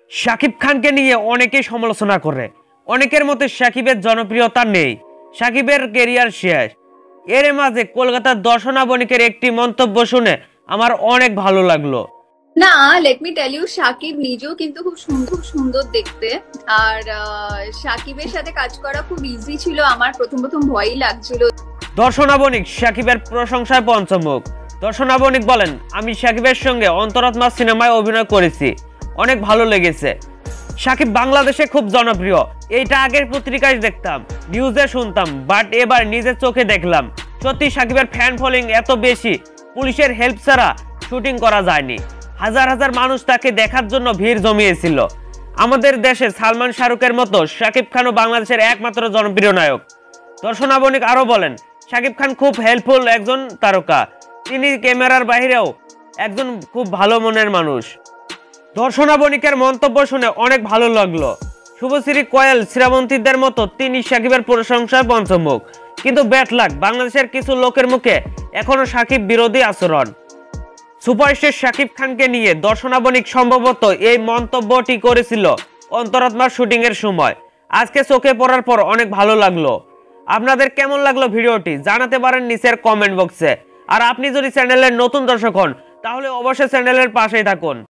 শাকিব খানকে নিয়ে অনেকেই সমালোচনা করে। অনেকের মতে শাকিবের জনপ্রিয়তা নেই, শাকিবের ক্যারিয়ার শেষ। এর মাঝে কলকাতার দর্শনা বণিকের একটি মন্তব্য শুনে আমার অনেক ভালো লাগলো। না, let me tell you, Shakib নিজেও কিন্তু খুব সুন্দর দেখতে। আর শাকিবের সাথে কাজ করা খুব ইজি ছিল। আমার প্রথম ভয়ই লাগছিল। দর্শনা বণিক শাকিবের প্রশংসায় পঞ্চমুখ। দর্শনা বণিক বলেন, আমি শাকিবের সঙ্গে অন্তরাত্মা সিনেমায় অভিনয় করেছি, অনেক ভালো লেগেছে। শাকিব বাংলাদেশে খুব জনপ্রিয়, এইটা আগের পত্রিকায় দেখতাম, নিউজে শুনতাম, বাট এবার নিজের চোখে দেখলাম। সত্যি শাকিবের ফ্যান ফলোইং এত বেশি, পুলিশের হেল্প ছাড়া শুটিং করা যায়নি। হাজার হাজার মানুষ তাকে দেখার জন্য ভিড় জমিয়েছিল। আমাদের দেশে সালমান শাহরুখের মতো শাকিব খানও বাংলাদেশের একমাত্র জনপ্রিয় নায়ক। দর্শনা বণিক আরো বলেন, শাকিব খান খুব হেল্পফুল একজন তারকা, তিনি ক্যামেরার বাইরেও একজন খুব ভালো মনের মানুষ। দর্শনা বণিকের মন্তব্য শুনে অনেক ভালো লাগলো। শুভশ্রী কোয়েল, শ্রাবন্তীদের মতো তিনি শাকিবের প্রশংসায় পঞ্চমুখ। কিন্তু ব্যাড লাক, বাংলাদেশের কিছু লোকের মুখে এখনো শাকিব বিরোধী আচরণ। সুপারস্টার শাকিব খানকে নিয়ে দর্শনা বণিক সম্ভবত এই মন্তব্যটি করেছিল অন্তরাত্মার শুটিং এর সময়। আজকে চোখে পড়ার পর অনেক ভালো লাগলো। আপনাদের কেমন লাগলো ভিডিওটি জানাতে পারেন নিচের কমেন্ট বক্সে। আর আপনি যদি চ্যানেলের নতুন দর্শক হন তাহলে অবশ্যই চ্যানেলের পাশেই থাকুন।